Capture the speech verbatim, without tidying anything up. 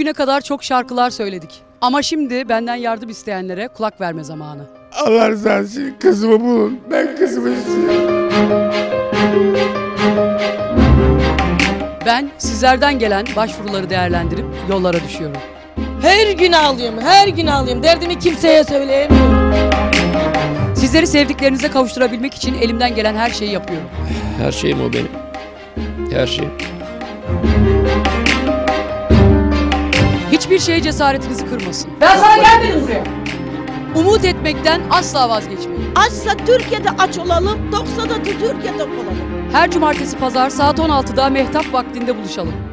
Bugüne kadar çok şarkılar söyledik. Ama şimdi benden yardım isteyenlere kulak verme zamanı. Allah rızası için kızımı bulun. Ben kızımı istiyorum. Ben sizlerden gelen başvuruları değerlendirip yollara düşüyorum. Her gün ağlıyorum, her gün ağlıyorum. Derdimi kimseye söyleyemiyorum. Sizleri sevdiklerinize kavuşturabilmek için elimden gelen her şeyi yapıyorum. Her şeyim o benim. Her şeyim. Hiçbir şey cesaretinizi kırmasın. Ben sana gelmedim buraya. Umut etmekten asla vazgeçmeyin. Açsa Türkiye'de aç olalım, doksa da Türkiye'de olalım. Her cumartesi pazar saat on altıda Mehtap vaktinde buluşalım.